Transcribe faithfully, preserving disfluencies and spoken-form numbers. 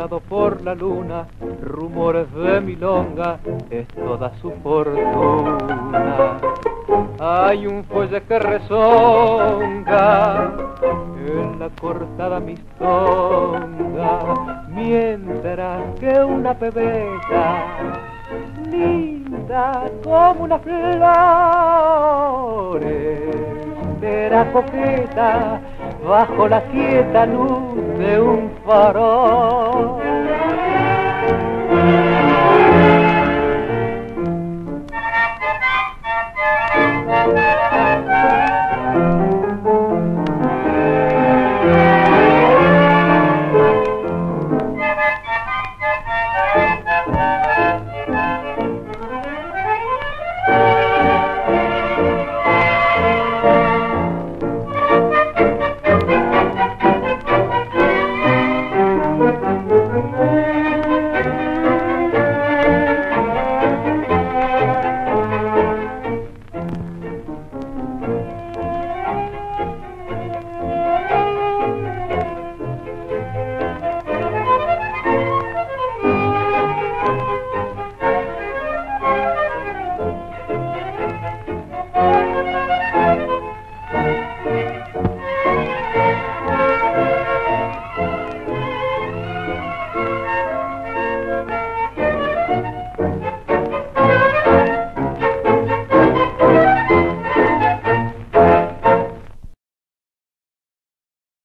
dado por la luna, rumores de milonga, es toda su fortuna. Hay un fuelle que rezonga en la cortada mistonga, mientras que una pebeta linda como una flor era coqueta bajo la quieta luz de un farol.